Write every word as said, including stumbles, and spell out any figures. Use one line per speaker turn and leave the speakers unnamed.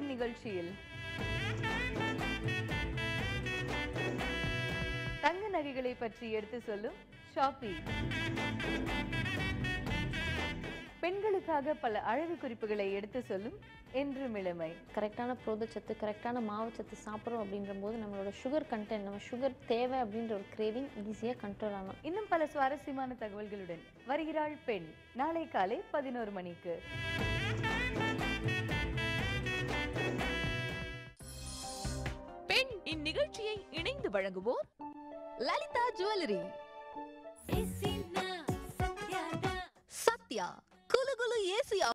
பெண் நிகழ்ச்சியில் தங்க நகைகளை பற்றி எடுத்து சொல்லும் ஷாப்பி. பெண்களுக்காக பல அழகு குறிப்புகளை எடுத்து சொல்லும் என்றும் இளமை.
கரெக்டான புரதச்சத்து, கரெக்டான மாவுச்சத்து சாப்பிட்றோம் அப்படின்ற போது நம்மளோட சுகர் கண்டென்ட், நம்ம சுகர் தேவை அப்படின்ற ஒரு கிரேவிங் ஈஸியாக கண்ட்ரோல் ஆகலாம்.
இன்னும் பல சுவாரஸ்யமான தகவல்களுடன் வருகிறாள் பெண். நாளை காலை பதினோரு மணிக்கு.
பெண் இந்நிகழ்ச்சியை இணைந்து வழங்குவோர் லலிதா ஜுவல்லரி, சத்யா குலு குலு ஏசி